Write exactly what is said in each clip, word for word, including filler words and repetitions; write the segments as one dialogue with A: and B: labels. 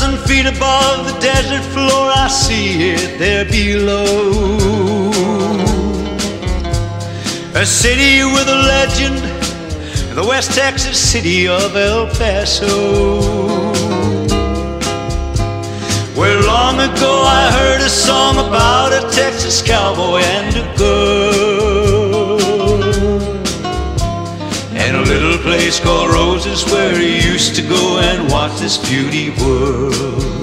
A: thousand feet above the desert floor, I see it there below. A city with a legend, the West Texas city of El Paso, where long ago I heard a song about a Texas cowboy and a girl, and a little place called Roses where he used to go and watch this beauty world.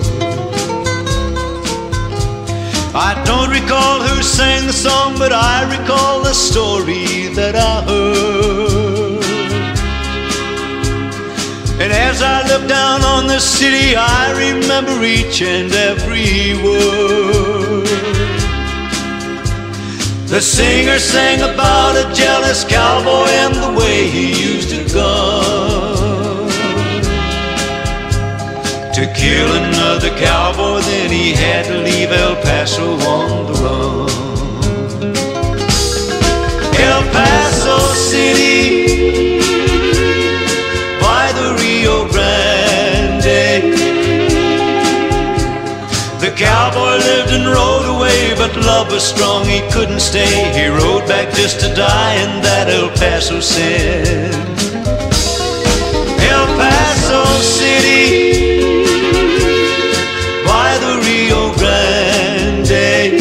A: I don't recall who sang the song, but I recall the story that I heard. And as I look down on the city, I remember each and every word. The singer sang about a jealous cowboy and the way he used a gun to kill another cowboy, then he had to leave El Paso on the run. El Paso City by the Rio Grande, the cowboy lived and rode away, but love was strong, he couldn't stay. He rode back just to die, and that El Paso said. El Paso City by the Rio Grande,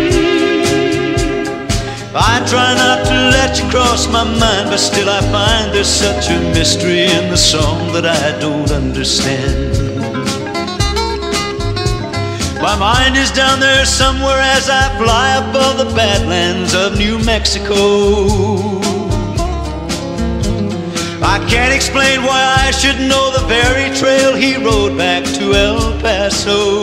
A: I try not to let you cross my mind, but still I find there's such a mystery in the song that I don't understand. My mind is down there somewhere as I fly above the badlands of New Mexico. I can't explain why I should know the very trail he rode back to El Paso.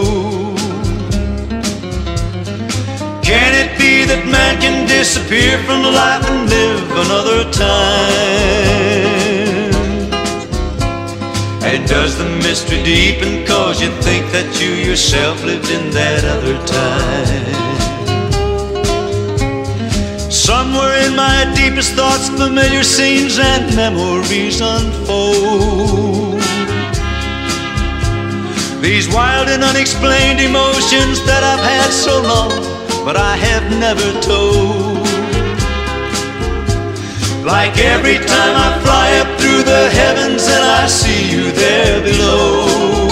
A: Can it be that man can disappear from life and live another time? And does the mystery deepen cause you think that you yourself lived in that other time? Somewhere in my deepest thoughts, familiar scenes and memories unfold. These wild and unexplained emotions that I've had so long, but I have never told. Like every time I fly up through the heavens and I see you there below,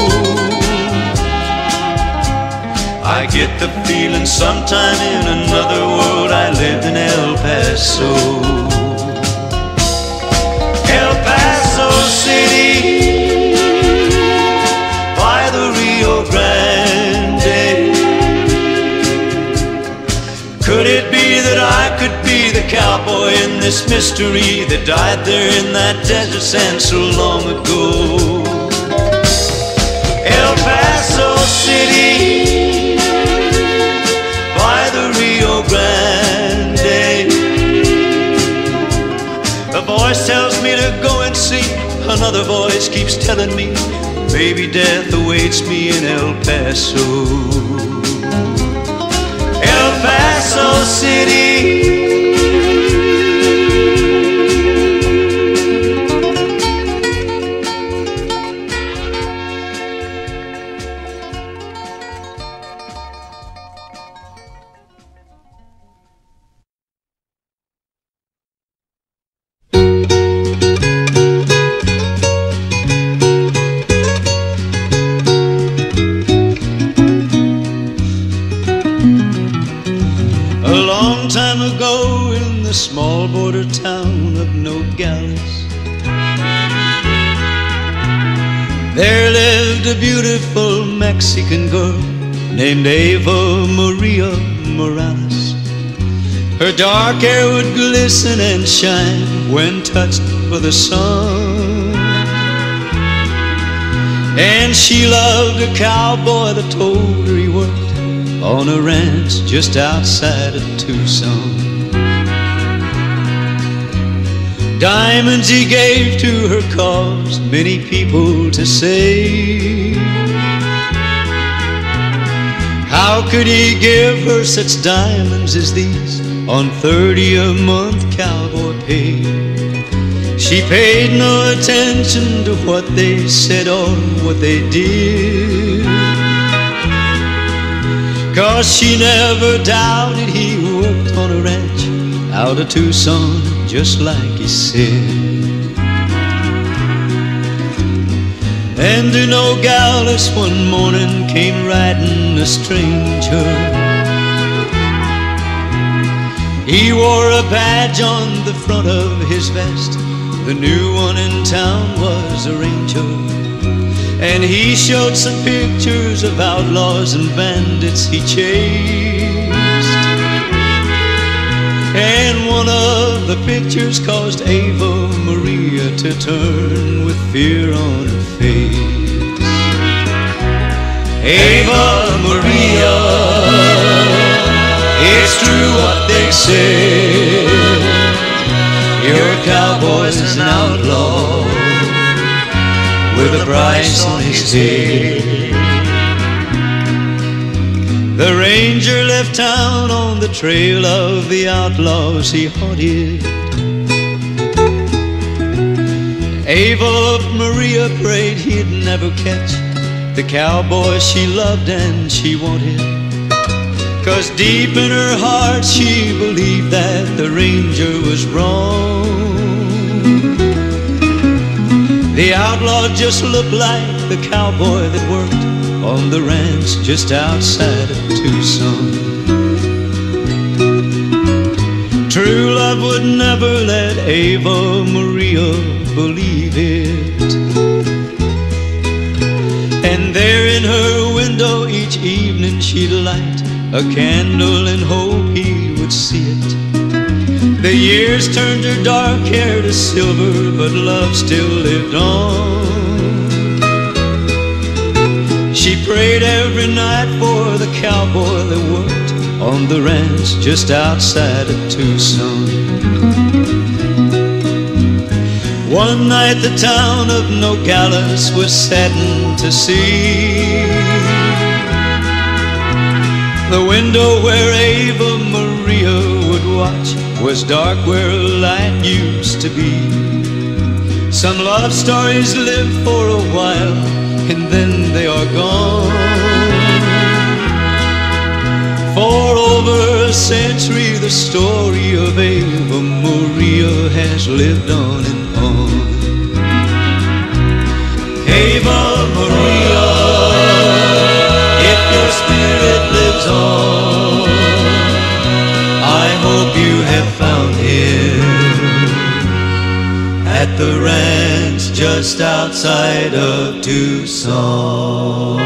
A: I get the feeling sometime in another world I lived in El Paso. El Paso City by the Rio Grande, could it be that I could be the cowboy in this mystery that died there in that desert sand so long ago? El Paso City by the Rio Grande, a voice tells me to go and see, another voice keeps telling me maybe death awaits me in El Paso. El Paso City. Small border town of Nogales, there lived a beautiful Mexican girl named Eva Maria Morales. Her dark hair would glisten and shine when touched by the sun, and she loved a cowboy that told her he worked on a ranch just outside of Tucson. Diamonds he gave to her caused many people to say, how could he give her such diamonds as these on thirty a month cowboy pay? She paid no attention to what they said or what they did. 'cause she never doubted he worked on a ranch out of Tucson, just like he said. And to Nogales one morning came riding a stranger. He wore a badge on the front of his vest. The new one in town was a ranger. And he showed some pictures of outlaws and bandits he chased. And one of the pictures caused Ava Maria to turn with fear on her face. Ava Maria, it's true what they say, your cowboy's an outlaw with a price on his head. The ranger left town on the trail of the outlaws he haunted. Ava Maria prayed he'd never catch the cowboy she loved and she wanted, 'cause deep in her heart she believed that the ranger was wrong. The outlaw just looked like the cowboy that worked on the ranch just outside of Tucson. True love would never let Ava Maria believe it. And there in her window each evening she'd light a candle and hope he would see it. The years turned her dark hair to silver, but love still lived on. She prayed every night for the cowboy that worked on the ranch just outside of Tucson. One night the town of Nogales was saddened to see the window where Ava Maria would watch was dark where light used to be. Some love stories live for a while and then they are gone. For over a century the story of Ava Maria has lived on and on. Ava Maria, if your spirit lives on, I hope you have found him at the ranch just outside of Tucson.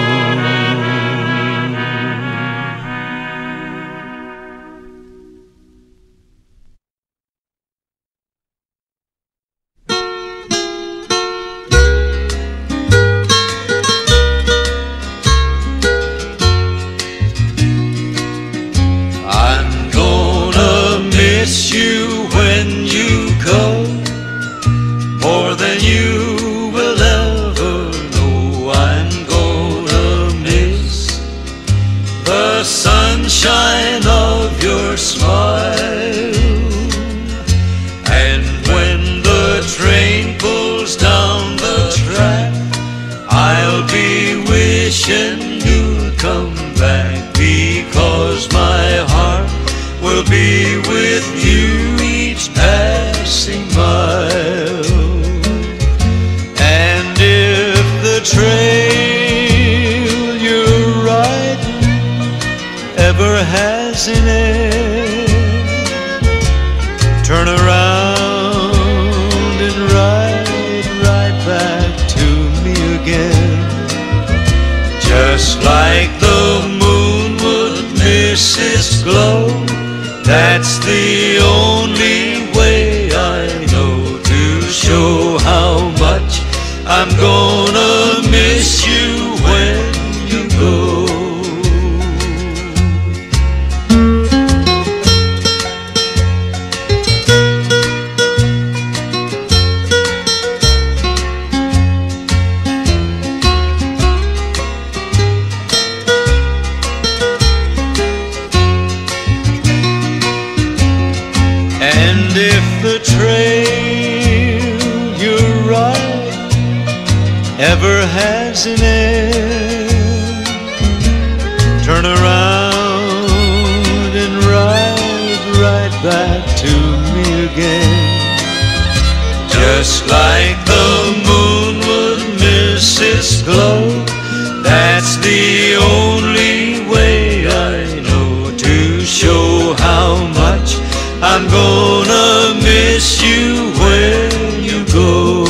A: That's the only way I know to show how much I'm gonna miss you when you go.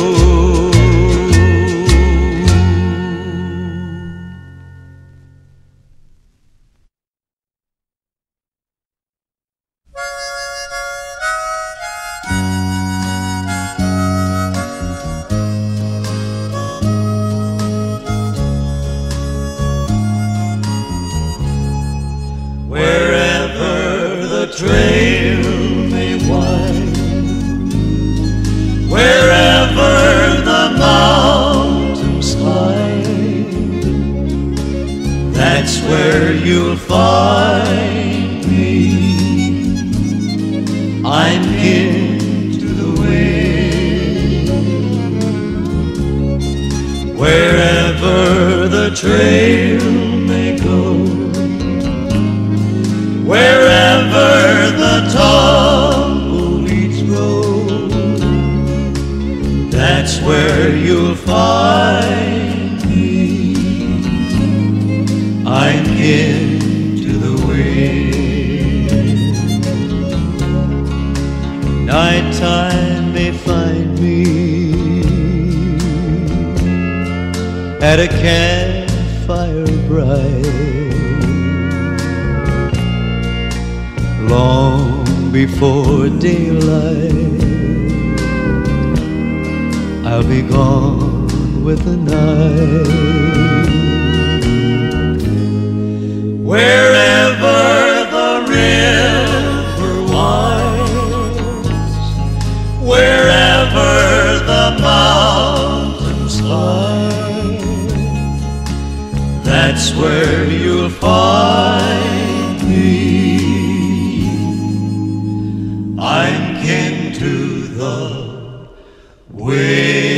A: Wherever the trail may wind, wherever the mountains climb, that's where you'll find me. I'm into the wind. Wherever the trail may go, wherever the tumbleweeds grow, that's where you'll find me. I'm into the wind. Nighttime may find me at a campfire bright, long before daylight. I'll be gone with the night. Wherever the river winds, wherever the mountains climb, that's where you'll find me. I'm kin to the wind.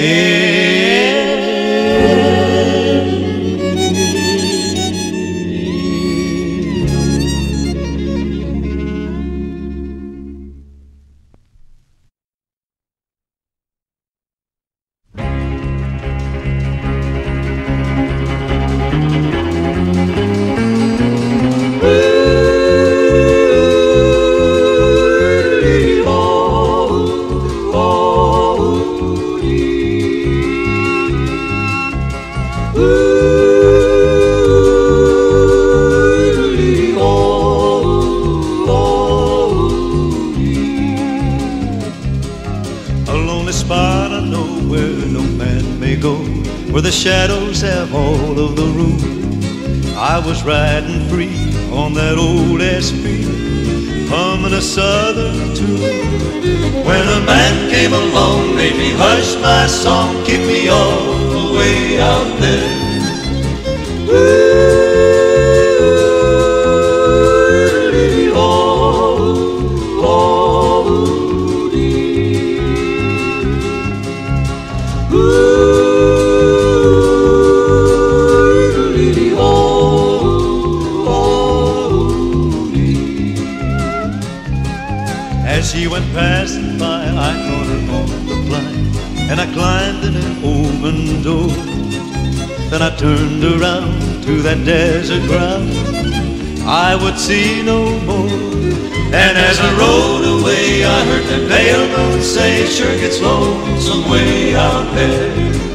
A: Where the shadows have all of the room. I was riding free on that old S P, humming a southern tune, when a man came along, made me hush my song, kicked me all the way out there. As she went passing by, I caught her on the blind, and I climbed in an open door. Then I turned around to that desert ground I would see no more. And as I rode away, I heard that pale moon say, it sure gets lonesome way out there.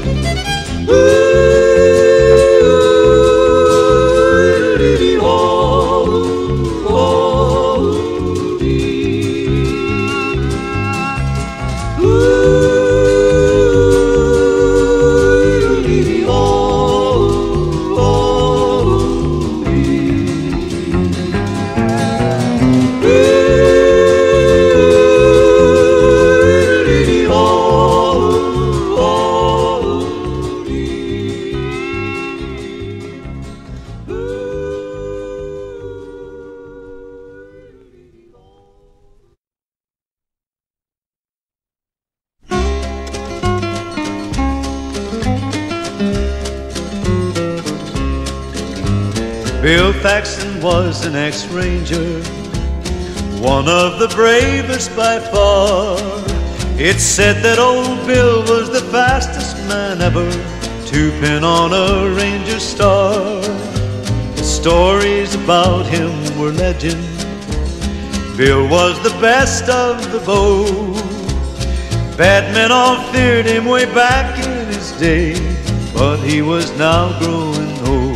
A: Bill Paxton was an ex-ranger, one of the bravest by far. It's said that old Bill was the fastest man ever to pin on a ranger star. The stories about him were legend. Bill was the best of the bow. Bad men all feared him way back in his day, but he was now growing old.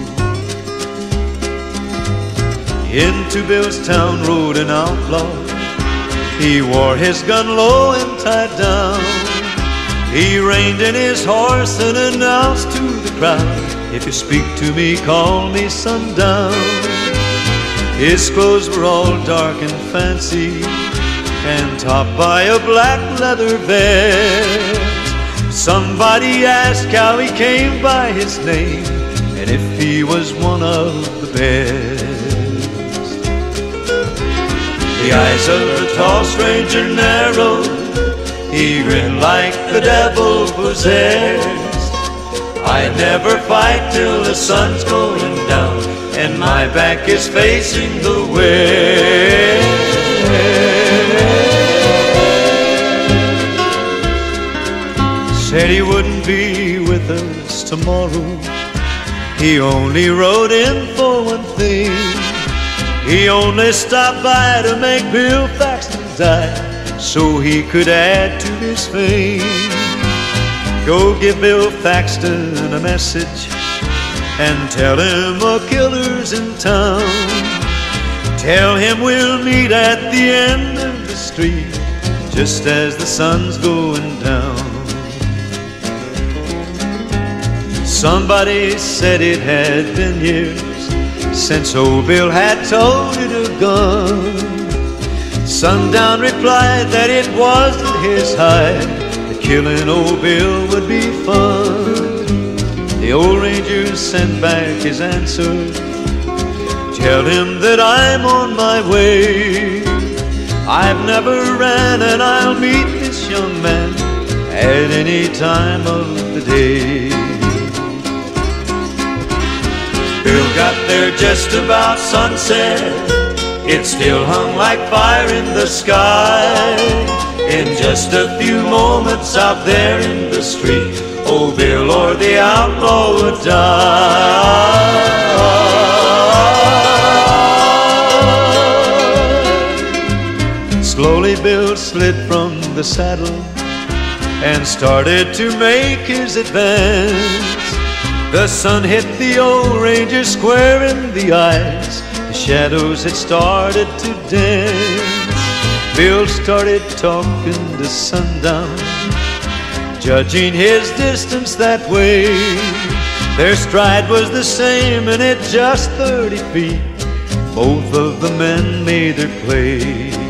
A: Into Bill's town rode an outlaw. He wore his gun low and tied down. He reined in his horse and announced to the crowd, "If you speak to me, call me Sundown." His clothes were all dark and fancy, and topped by a black leather vest. Somebody asked how he came by his name, and if he was one of the best. The eyes of the tall stranger narrowed. He grinned like the devil possessed. I never fight till the sun's going down, and my back is facing the west. Said he wouldn't be with us tomorrow. He only rode in for one thing. He only stopped by to make Bill Thaxton die, so he could add to his fame. Go give Bill Thaxton a message and tell him a killer's in town. Tell him we'll meet at the end of the street, just as the sun's going down. Somebody said it had been years since old Bill had toted a gun. Sundown replied that it wasn't his hide, that killing old Bill would be fun. The old ranger sent back his answer, "Tell him that I'm on my way. I've never ran and I'll meet this young man at any time of the day." Bill got there just about sunset. It still hung like fire in the sky. In just a few moments out there in the street, old Bill or the outlaw would die. Slowly Bill slid from the saddle and started to make his advance. The sun hit the old ranger square in the eyes. The shadows had started to dance. Bill started talking to Sundown, judging his distance that way. Their stride was the same and at just thirty feet, both of the men made their play.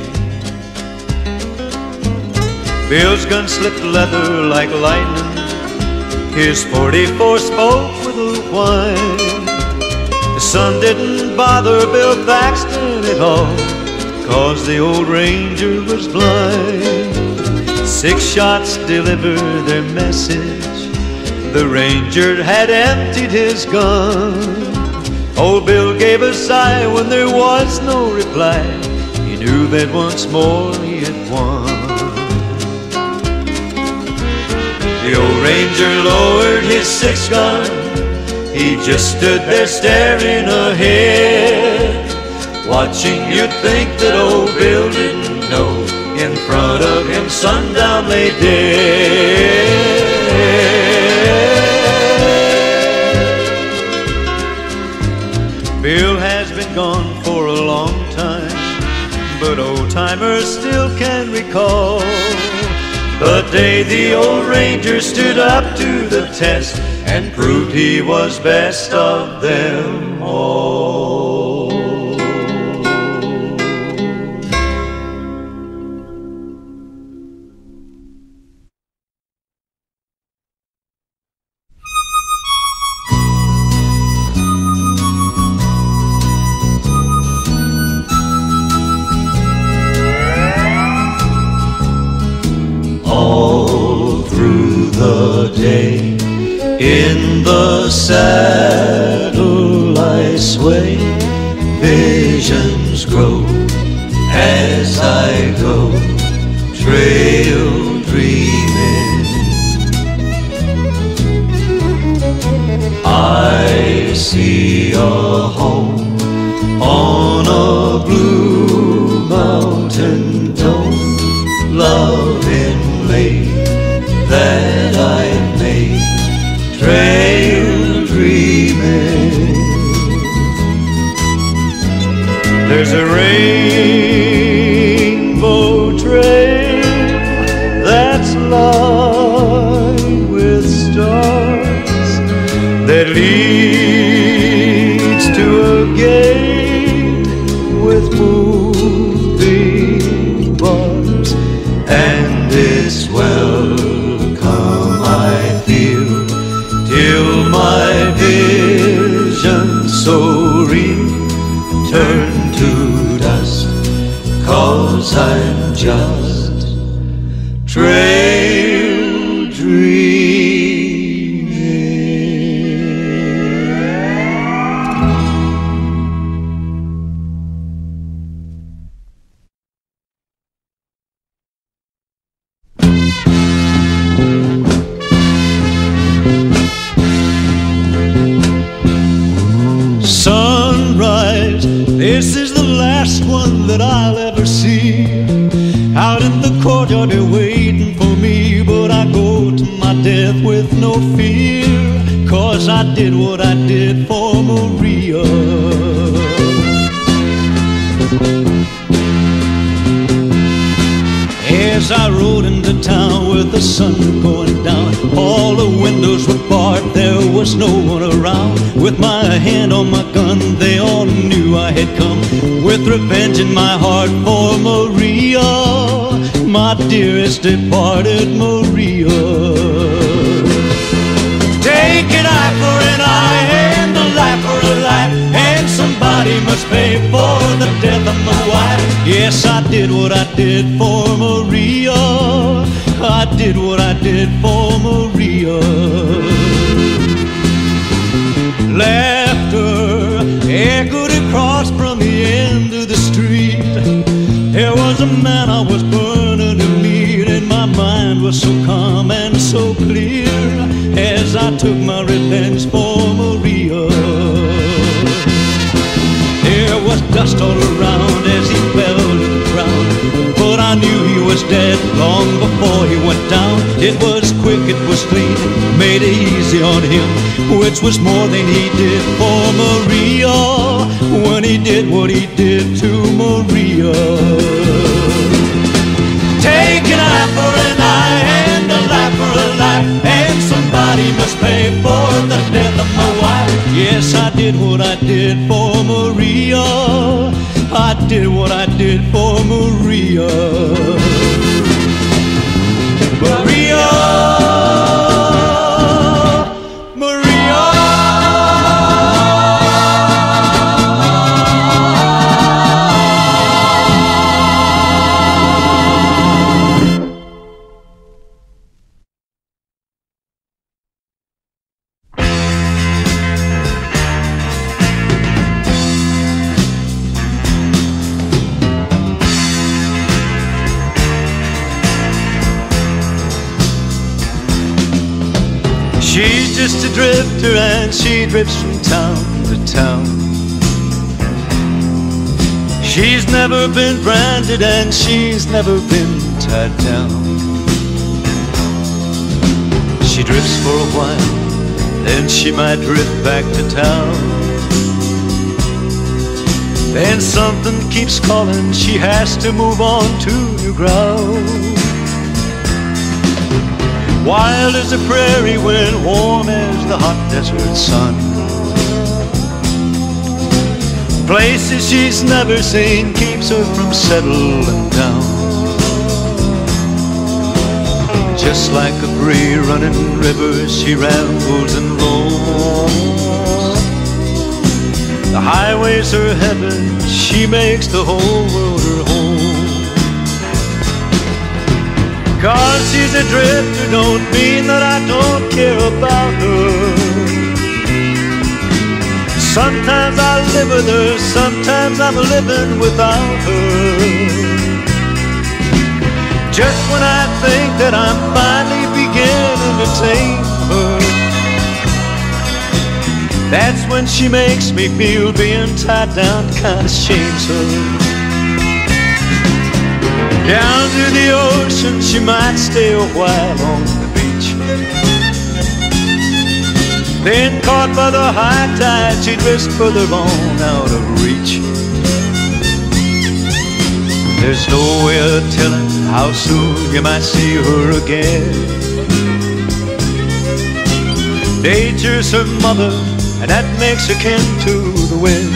A: Bill's gun slipped leather like lightning. His forty-four spoke with a whine. The sun didn't bother Bill Thaxton at all, 'cause the old ranger was blind. Six shots delivered their message. The ranger had emptied his gun. Old Bill gave a sigh when there was no reply. He knew that once more he had won. The old ranger lowered his six gun. He just stood there staring ahead, watching. You'd think that old Bill didn't know in front of him Sundown lay dead. Bill has been gone for a long time, but old-timers still can recall the day the old ranger stood up to the test and proved he was best of them all. Day in the saddle I sway, visions grow as I go, trail dreaming. There's a rainbow trail that's lined with stars that leads to a gate with moving bars, and it's welcome I feel till my vision so real turn to dust, 'cause I'm just trail dreaming. Sunrise, this is the last one that I'll ever see. Out in the courtyard they're waiting for me, but I go to my death with no fear, 'cause I did what I did for Maria. As I rode into town with the sun going down, all the windows were barred, there was no one around. With my hand on my gun, they all knew I had come with revenge in my heart for Maria, my dearest departed Maria. Take an eye for an eye and a life for a life, and somebody must pay for the death of my wife. Yes, I did what I did for Maria. I did what I did for Maria. Laughter echoed across from the end of the street. There was a man I was burning to meet, and my mind was so calm and so clear as I took my revenge for Maria. There was dust all around as he fell to the ground, but I knew he was dead long before he went down. It was quick, it was clean, made it easy on him, which was more than he did for Maria, when he did what he did to Maria. Take an eye for an eye and a life for a life, and somebody must pay for the death of my wife. Yes, I did what I did for Maria. I did what I did for Maria. Maria, Maria. She's just a drifter and she drifts from town to town. She's never been branded and she's never been tied down. She drifts for a while, then she might drift back to town. Then something keeps calling, she has to move on to new ground. Wild as the prairie wind, warm as the hot desert sun. Places she's never seen keeps her from settling down. Just like a free running river, she rambles and roams. The highway's her heaven, she makes the whole world her home. 'Cause she's a drifter don't mean that I don't care about her. Sometimes I live with her, sometimes I'm living without her. Just when I think that I'm finally beginning to tame her, that's when she makes me feel being tied down kinda shames her. Down to the ocean she might stay a while on the beach, then caught by the high tide she drifts further on out of reach. There's no way of telling how soon you might see her again. Nature's her mother, and that makes her kin to the wind.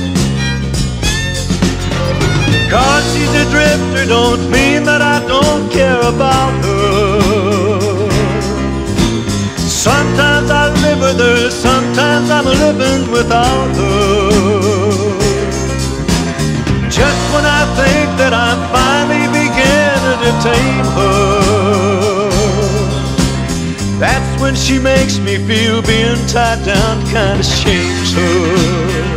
A: Cause she's a drifter don't mean that I don't care about her. Sometimes I live with her, sometimes I'm living without her. Just when I think that I'm finally beginning to tame her, that's when she makes me feel being tied down kinda shames her.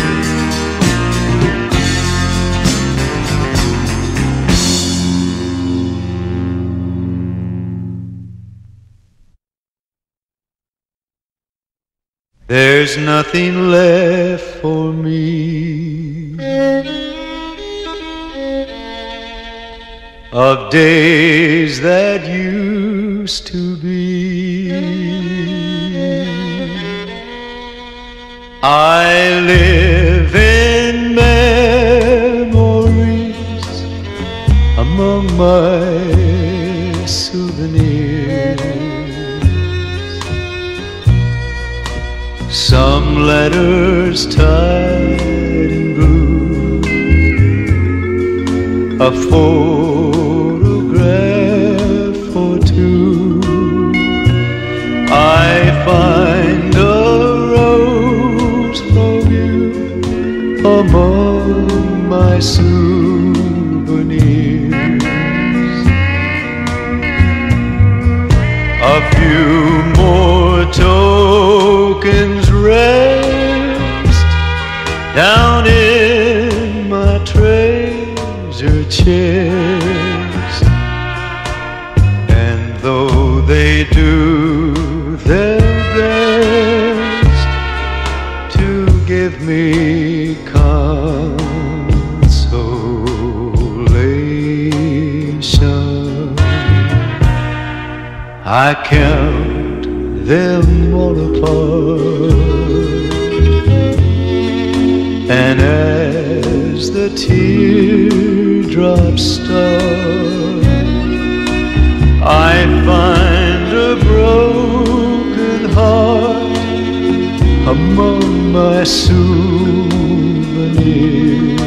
A: There's nothing left for me of days that used to be. I live in memories among my souvenirs. Some letters tied in blue, a photograph or two. I find a rose from you among my souvenirs. A few more tokens rest down in my treasure chest, and though they do their best to give me consolation, I count them all apart, and as the teardrops start, I find a broken heart among my souvenirs.